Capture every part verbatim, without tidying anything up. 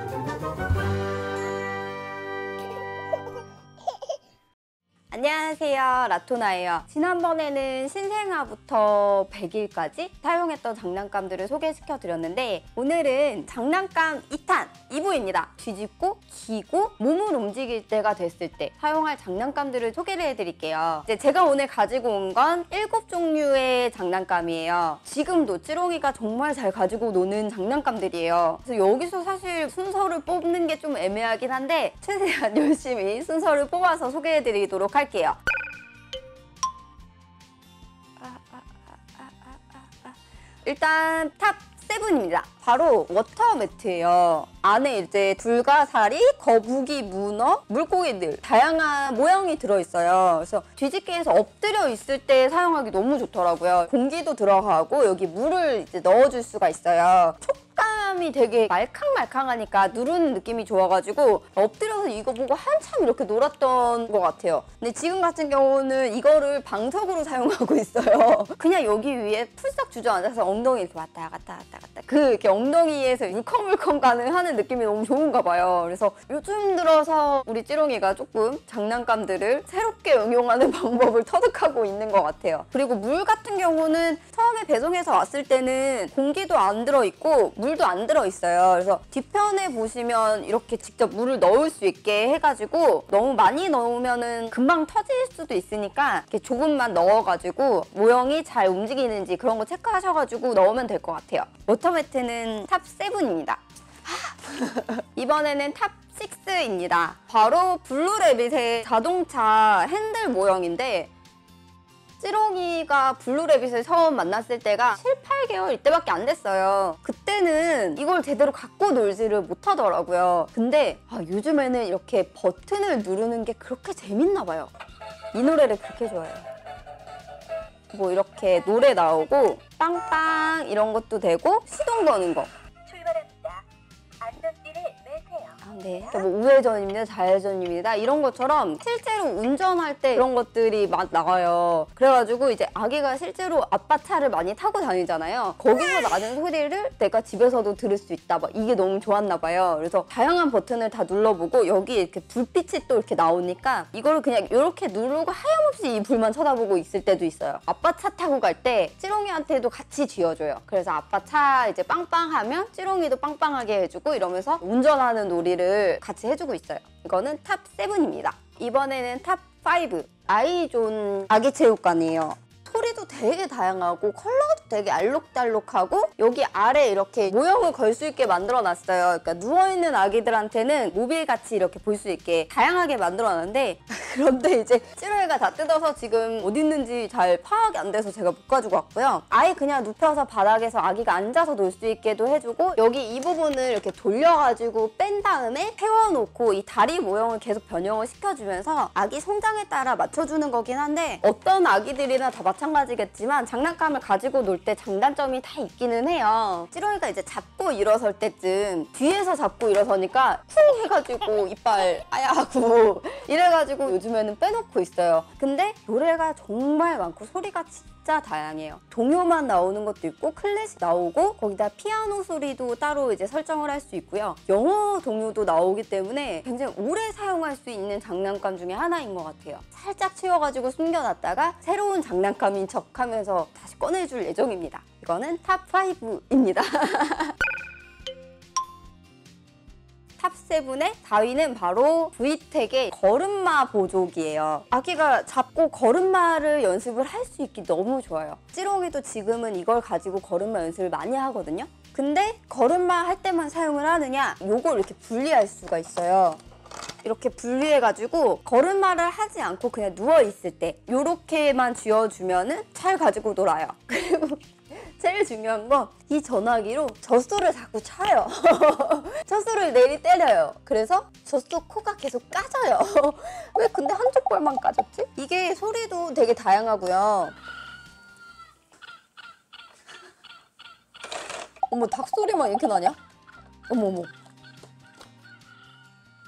안녕하세요, 라토나예요. 지난번에는 신생아부터 백 일까지 사용했던 장난감들을 소개시켜 드렸는데 오늘은 장난감 이 탄 이 부입니다. 뒤집고 기고 몸을 움직일 때가 됐을 때 사용할 장난감들을 소개를 해드릴게요. 이제 제가 오늘 가지고 온 건 일곱 종류의 장난감이에요. 지금도 찌롱이가 정말 잘 가지고 노는 장난감들이에요. 그래서 여기서 사실 순서를 뽑는 게 좀 애매하긴 한데 최대한 열심히 순서를 뽑아서 소개해드리도록 할게요. 일단 탑 세븐입니다. 바로 워터 매트예요. 안에 이제 불가사리, 거북이, 문어, 물고기들 다양한 모형이 들어있어요. 그래서 뒤집기해서 엎드려 있을 때 사용하기 너무 좋더라고요. 공기도 들어가고 여기 물을 이제 넣어줄 수가 있어요. 촉감이 되게 말캉말캉하니까 누르는 느낌이 좋아가지고 엎드려서 이거 보고 한참 이렇게 놀았던 것 같아요. 근데 지금 같은 경우는 이거를 방석으로 사용하고 있어요. 그냥 여기 위에 풀썩 주저앉아서 엉덩이 이렇게 왔다 갔다 왔다 갔다 그 이렇게 엉덩이에서 물컹물컹 가능하는 느낌이 너무 좋은가 봐요. 그래서 요즘 들어서 우리 찌롱이가 조금 장난감들을 새롭게 응용하는 방법을 터득하고 있는 것 같아요. 그리고 물 같은 경우는 처음에 배송해서 왔을 때는 공기도 안 들어있고 물도 안 들어있어요. 그래서 뒤편에 보시면 이렇게 직접 물을 넣을 수 있게 해가지고 너무 많이 넣으면 금방 터질 수도 있으니까 이렇게 조금만 넣어가지고 모형이 잘 움직이는지 그런 거 체크하셔가지고 넣으면 될 것 같아요. 워터매트는 탑 세븐입니다. 이번에는 탑 식스입니다. 바로 블루래빗의 자동차 핸들 모형인데 찌롱이가 블루래빗을 처음 만났을 때가 칠, 팔 개월 이때밖에 안 됐어요. 그때는 이걸 제대로 갖고 놀지를 못하더라고요. 근데 아, 요즘에는 이렇게 버튼을 누르는 게 그렇게 재밌나 봐요. 이 노래를 그렇게 좋아해요. 뭐 이렇게 노래 나오고 빵빵 이런 것도 되고 시동 거는 거. 출발합니다. 안전띠를 매세요. 아, 네. 그러니까 뭐 우회전입니다, 좌회전입니다 이런 것처럼 실제로 운전할 때 그런 것들이 막 나와요. 그래가지고 이제 아기가 실제로 아빠 차를 많이 타고 다니잖아요. 거기서 나는 소리를 내가 집에서도 들을 수 있다. 막 이게 너무 좋았나 봐요. 그래서 다양한 버튼을 다 눌러보고 여기 이렇게 불빛이 또 이렇게 나오니까 이거를 그냥 이렇게 누르고 하염없이 이 불만 쳐다보고 있을 때도 있어요. 아빠 차 타고 갈 때 찌롱이한테도 같이 쥐어줘요. 그래서 아빠 차 이제 빵빵하면 찌롱이도 빵빵하게 해주고 이러면서 운전하는 놀이를 같이 해주고 있어요. 이거는 탑 세븐입니다. 이번에는 탑 파이브. 아이존 아기체육관이에요. 소리도 되게 다양하고 컬러도 되게 알록달록하고 여기 아래 이렇게 모형을 걸 수 있게 만들어놨어요. 그러니까 누워있는 아기들한테는 모빌같이 이렇게 볼 수 있게 다양하게 만들어놨는데 그런데 이제 찌롱이가 다 뜯어서 지금 어디 있는지 잘 파악이 안 돼서 제가 못 가지고 왔고요. 아예 그냥 눕혀서 바닥에서 아기가 앉아서 놀 수 있게도 해주고 여기 이 부분을 이렇게 돌려가지고 뺀 다음에 세워놓고 이 다리 모형을 계속 변형을 시켜주면서 아기 성장에 따라 맞춰주는 거긴 한데 어떤 아기들이나 다 마찬가지겠지만 장난감을 가지고 놀 때 장단점이 다 있기는 해요. 찌롱이가 이제 잡고 일어설 때쯤 뒤에서 잡고 일어서니까 쿵 해가지고 이빨 아야하고 이래가지고 요즘에는 빼놓고 있어요. 근데 노래가 정말 많고 소리가 진짜 다양해요. 동요만 나오는 것도 있고 클래식 나오고 거기다 피아노 소리도 따로 이제 설정을 할 수 있고요. 영어 동요도 나오기 때문에 굉장히 오래 사용할 수 있는 장난감 중에 하나인 것 같아요. 살짝 치워가지고 숨겨놨다가 새로운 장난감인 척 하면서 다시 꺼내줄 예정입니다. 이거는 탑 파이브입니다. 탑 세븐의 사 위는 바로 브이텍의 걸음마 보조기예요. 아기가 잡고 걸음마를 연습을 할 수 있기 너무 좋아요. 찌롱이도 지금은 이걸 가지고 걸음마 연습을 많이 하거든요. 근데 걸음마 할 때만 사용을 하느냐? 요걸 이렇게 분리할 수가 있어요. 이렇게 분리해가지고 걸음마를 하지 않고 그냥 누워있을 때 요렇게만 쥐어주면은 잘 가지고 놀아요. 그리고 제일 중요한 건 이 전화기로 젖소를 자꾸 차요. 젖소를 내리 때려요. 그래서 젖소 코가 계속 까져요. 왜 근데 한쪽 볼만 까졌지? 이게 소리도 되게 다양하고요. 어머, 닭 소리만 이렇게 나냐? 어머 어머.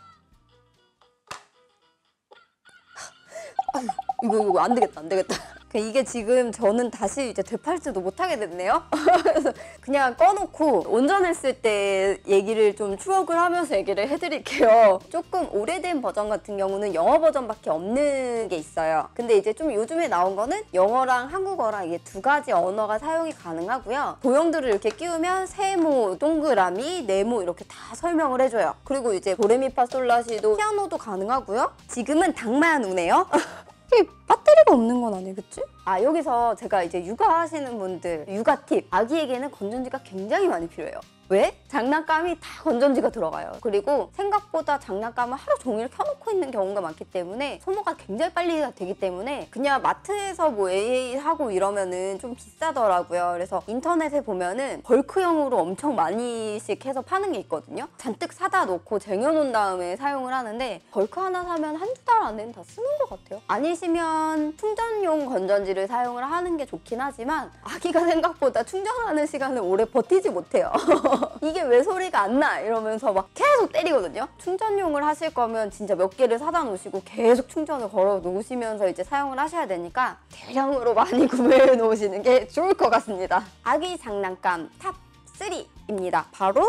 아유, 이거 이거 안 되겠다 안 되겠다. 그 이게 지금 저는 다시 이제 되팔지도 못하게 됐네요. 그래서 그냥 꺼놓고 운전했을 때 얘기를 좀 추억을 하면서 얘기를 해드릴게요. 조금 오래된 버전 같은 경우는 영어 버전밖에 없는 게 있어요. 근데 이제 좀 요즘에 나온 거는 영어랑 한국어랑 이게 두 가지 언어가 사용이 가능하고요. 도형들을 이렇게 끼우면 세모, 동그라미, 네모 이렇게 다 설명을 해줘요. 그리고 이제 도레미파솔라시도 피아노도 가능하고요. 지금은 당만 우네요. 이게 배터리가 없는 건 아니겠지? 아, 여기서 제가 이제 육아하시는 분들 육아 팁. 아기에게는 건전지가 굉장히 많이 필요해요. 왜? 장난감이 다 건전지가 들어가요. 그리고 생각보다 장난감을 하루 종일 켜놓고 있는 경우가 많기 때문에 소모가 굉장히 빨리 되기 때문에 그냥 마트에서 뭐 에이에이 하고 이러면은 좀 비싸더라고요. 그래서 인터넷에 보면은 벌크형으로 엄청 많이씩 해서 파는 게 있거든요. 잔뜩 사다 놓고 쟁여놓은 다음에 사용을 하는데 벌크 하나 사면 한두 달 안에는 다 쓰는 것 같아요. 아니시면 충전용 건전지를 사용을 하는 게 좋긴 하지만 아기가 생각보다 충전하는 시간을 오래 버티지 못해요. 이게 왜 소리가 안 나? 이러면서 막 계속 때리거든요. 충전용을 하실 거면 진짜 몇 개를 사다 놓으시고 계속 충전을 걸어 놓으시면서 이제 사용을 하셔야 되니까 대량으로 많이 구매해 놓으시는 게 좋을 것 같습니다. 아기 장난감 탑 삼입니다. 바로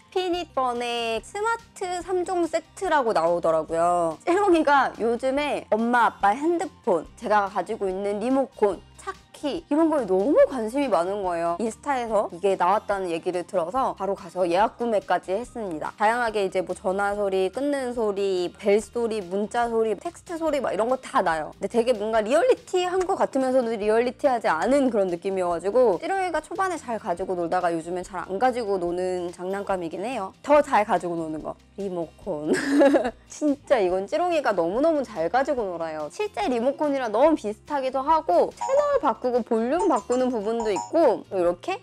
인피니번의 스마트 삼 종 세트라고 나오더라고요. 찌롱이가 요즘에 엄마 아빠 핸드폰, 제가 가지고 있는 리모컨, 차키 이런 거에 너무 관심이 많은 거예요. 인스타에서 이게 나왔다는 얘기를 들어서 바로 가서 예약 구매까지 했습니다. 다양하게 이제 뭐 전화 소리, 끊는 소리, 벨 소리, 문자 소리, 텍스트 소리 막 이런 거 다 나요. 근데 되게 뭔가 리얼리티한 것 같으면서도 리얼리티하지 않은 그런 느낌이어가지고 찌롱이가 초반에 잘 가지고 놀다가 요즘엔 잘 안 가지고 노는 장난감이긴 해요. 더 잘 가지고 노는 거 리모컨. 진짜 이건 찌롱이가 너무너무 잘 가지고 놀아요. 실제 리모컨이랑 너무 비슷하기도 하고 채널 바꾸고 볼륨 바꾸는 부분도 있고 이렇게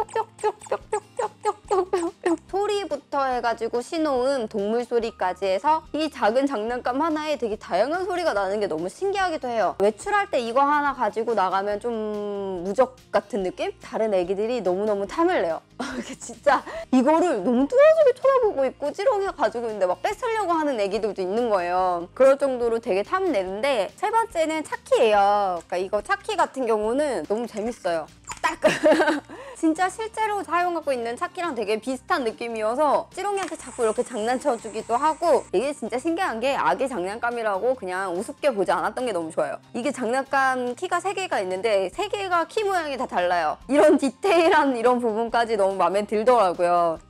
뾱뾱뾱뾱뾱뾱뾱뾱 소리부터 해가지고 신호음, 동물 소리까지 해서 이 작은 장난감 하나에 되게 다양한 소리가 나는 게 너무 신기하기도 해요. 외출할 때 이거 하나 가지고 나가면 좀 무적 같은 느낌? 다른 애기들이 너무너무 탐을 내요. 진짜 이거를 너무 뚫어지게 쳐다보고 있고 찌롱이가 가지고 있는데 막 뺏으려고 하는 애기들도 있는 거예요. 그럴 정도로 되게 탐내는데 세 번째는 차키예요. 그러니까 이거 차키 같은 경우는 너무 재밌어요. 딱! 진짜 실제로 사용하고 있는 차키랑 되게 비슷한 느낌이어서 찌롱이한테 자꾸 이렇게 장난쳐주기도 하고 이게 진짜 신기한 게 아기 장난감이라고 그냥 우습게 보지 않았던 게 너무 좋아요. 이게 장난감 키가 세 개가 있는데 세 개가 키 모양이 다 달라요. 이런 디테일한 이런 부분까지 너무 마음에 들더라고요.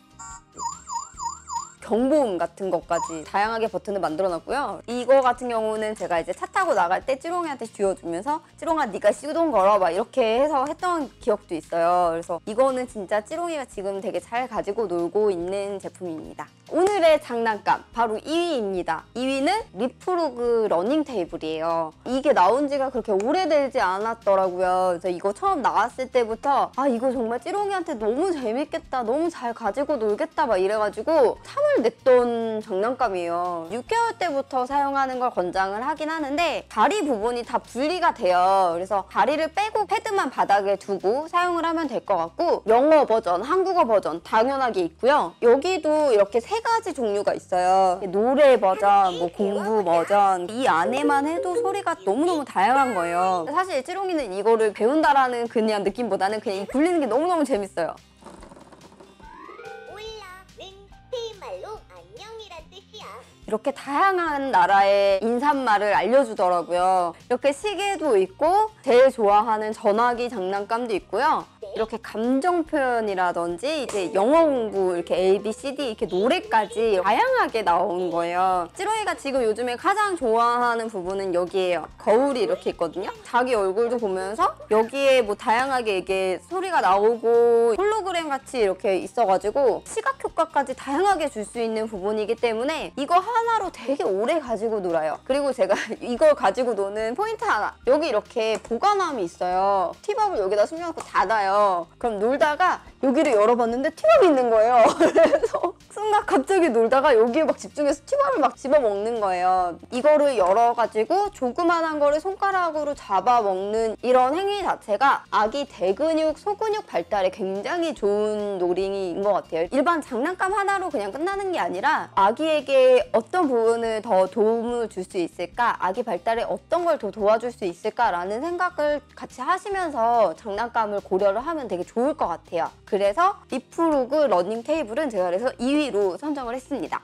경보음 같은 것까지 다양하게 버튼을 만들어놨고요. 이거 같은 경우는 제가 이제 차 타고 나갈 때 찌롱이한테 쥐어주면서 찌롱아 네가 시동 걸어 막 이렇게 해서 했던 기억도 있어요. 그래서 이거는 진짜 찌롱이가 지금 되게 잘 가지고 놀고 있는 제품입니다. 오늘의 장난감 바로 이 위입니다. 이 위는 리프루그 러닝 테이블이에요. 이게 나온 지가 그렇게 오래되지 않았더라고요. 그래서 이거 처음 나왔을 때부터 아 이거 정말 찌롱이한테 너무 재밌겠다, 너무 잘 가지고 놀겠다 막 이래가지고 탐을 냈던 장난감이에요. 육 개월 때부터 사용하는 걸 권장을 하긴 하는데 다리 부분이 다 분리가 돼요. 그래서 다리를 빼고 패드만 바닥에 두고 사용을 하면 될 것 같고 영어 버전, 한국어 버전 당연하게 있고요. 여기도 이렇게 세 가지 종류가 있어요. 노래 버전, 뭐 공부 버전 이 안에만 해도 소리가 너무너무 다양한 거예요. 사실 찌롱이는 이거를 배운다라는 그냥 느낌보다는 그냥 굴리는 게 너무너무 재밌어요. 말로 안녕이란 뜻이야. 이렇게 다양한 나라의 인사말을 알려주더라고요. 이렇게 시계도 있고 제일 좋아하는 전화기 장난감도 있고요. 이렇게 감정 표현이라든지 이제 영어 공부 이렇게 에이 비 씨 디 이렇게 노래까지 다양하게 나온 거예요. 찌롱이가 지금 요즘에 가장 좋아하는 부분은 여기에요. 거울이 이렇게 있거든요. 자기 얼굴도 보면서 여기에 뭐 다양하게 이게 소리가 나오고 홀로그램 같이 이렇게 있어가지고 시각 효과까지 다양하게 줄 수 있는 부분이기 때문에 이거 하나로 되게 오래 가지고 놀아요. 그리고 제가 이걸 가지고 노는 포인트 하나, 여기 이렇게 보관함이 있어요. 티밥을 여기다 숨겨놓고 닫아요. 그럼 놀다가 여기를 열어봤는데 티밥이 있는 거예요. 그래서 순간 갑자기 놀다가 여기에 막 집중해서 튜버를 막 집어먹는 거예요. 이거를 열어가지고 조그만한 거를 손가락으로 잡아먹는 이런 행위 자체가 아기 대근육, 소근육 발달에 굉장히 좋은 놀이인 것 같아요. 일반 장난감 하나로 그냥 끝나는 게 아니라 아기에게 어떤 부분을 더 도움을 줄 수 있을까? 아기 발달에 어떤 걸 더 도와줄 수 있을까라는 생각을 같이 하시면서 장난감을 고려를 하면 되게 좋을 것 같아요. 그래서 리프로그 러닝 테이블은 제가 그래서 이 위로 선정을 했습니다.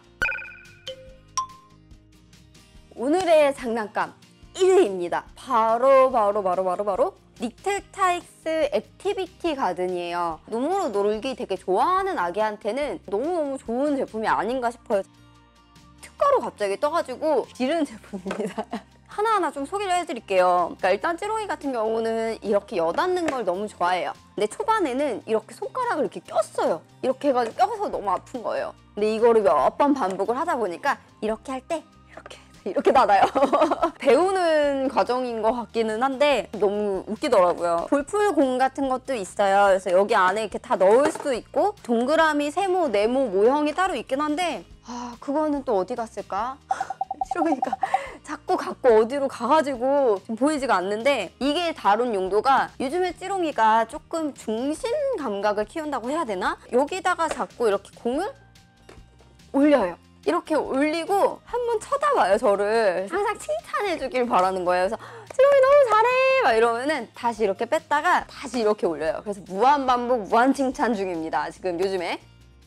오늘의 장난감 일 위입니다. 바로 바로 바로 바로 바로 리틀타익스 액티비티 가든이에요. 눈으로 놀기 되게 좋아하는 아기한테는 너무너무 좋은 제품이 아닌가 싶어요. 특가로 갑자기 떠가지고 지른 제품입니다. 하나하나 좀 소개를 해드릴게요. 그러니까 일단 찌롱이 같은 경우는 이렇게 여닫는 걸 너무 좋아해요. 근데 초반에는 이렇게 손가락을 이렇게 꼈어요. 이렇게 해가지고 껴서 너무 아픈 거예요. 근데 이거를 몇 번 반복을 하다 보니까 이렇게 할 때 이렇게 이렇게 닫아요. 배우는 과정인 것 같기는 한데 너무 웃기더라고요. 볼풀공 같은 것도 있어요. 그래서 여기 안에 이렇게 다 넣을 수도 있고 동그라미, 세모, 네모 모형이 따로 있긴 한데 아 그거는 또 어디 갔을까? 그러니까 자꾸 갖고 어디로 가가지고 지금 보이지가 않는데 이게 다룬 용도가 요즘에 찌롱이가 조금 중심 감각을 키운다고 해야 되나? 여기다가 자꾸 이렇게 공을 올려요. 이렇게 올리고 한번 쳐다봐요, 저를. 항상 칭찬해주길 바라는 거예요. 그래서 찌롱이 너무 잘해! 막 이러면은 다시 이렇게 뺐다가 다시 이렇게 올려요. 그래서 무한반복, 무한 칭찬 중입니다, 지금 요즘에.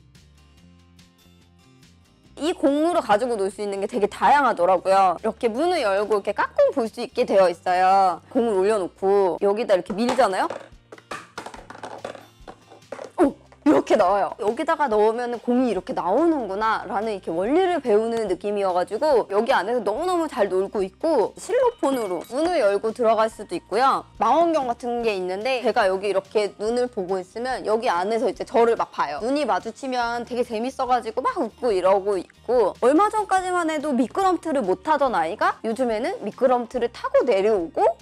이 공으로 가지고 놀 수 있는 게 되게 다양하더라고요. 이렇게 문을 열고 이렇게 깍꿍 볼 수 있게 되어 있어요. 공을 올려놓고 여기다 이렇게 밀잖아요? 오! 이렇게 나와요. 여기다가 넣으면 공이 이렇게 나오는구나 라는 이렇게 원리를 배우는 느낌이어가지고 여기 안에서 너무너무 잘 놀고 있고 실로폰으로 문을 열고 들어갈 수도 있고요. 망원경 같은 게 있는데 제가 여기 이렇게 눈을 보고 있으면 여기 안에서 이제 저를 막 봐요. 눈이 마주치면 되게 재밌어가지고 막 웃고 이러고 있고 얼마 전까지만 해도 미끄럼틀을 못 타던 아이가 요즘에는 미끄럼틀을 타고 내려오고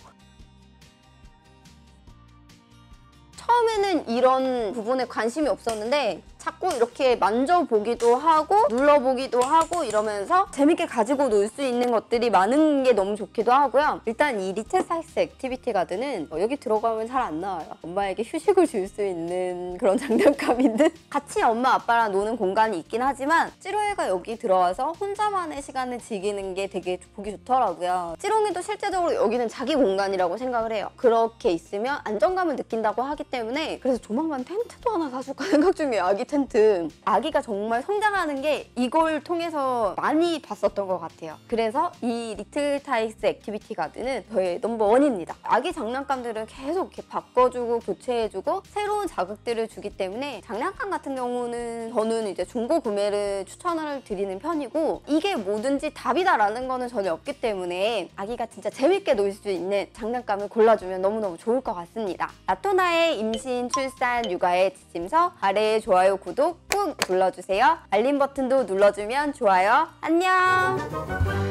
처음에는 이런 부분에 관심이 없었는데 자꾸 이렇게 만져보기도 하고 눌러보기도 하고 이러면서 재밌게 가지고 놀 수 있는 것들이 많은 게 너무 좋기도 하고요. 일단 이 리틀타익스 액티비티 가든은 여기 들어가면 잘 안 나와요. 엄마에게 휴식을 줄 수 있는 그런 장난감인 듯 같이 엄마 아빠랑 노는 공간이 있긴 하지만 찌롱이가 여기 들어와서 혼자만의 시간을 즐기는 게 되게 보기 좋더라고요. 찌롱이도 실제적으로 여기는 자기 공간이라고 생각을 해요. 그렇게 있으면 안정감을 느낀다고 하기 때문에 그래서 조만간 텐트도 하나 사줄까 생각 중이에요. 아기 텐트. 텐트. 아기가 정말 성장하는 게 이걸 통해서 많이 봤었던 것 같아요. 그래서 이 리틀타익스 액티비티 가든은 저의 넘버원입니다. 아기 장난감들은 계속 이렇게 바꿔주고 교체해주고 새로운 자극들을 주기 때문에 장난감 같은 경우는 저는 이제 중고 구매를 추천을 드리는 편이고 이게 뭐든지 답이다라는 거는 전혀 없기 때문에 아기가 진짜 재밌게 놀 수 있는 장난감을 골라주면 너무너무 좋을 것 같습니다. 라토나의 임신, 출산, 육아의 지침서 아래에 좋아요, 구독 꾹 눌러주세요. 알림 버튼도 눌러주면 좋아요. 안녕!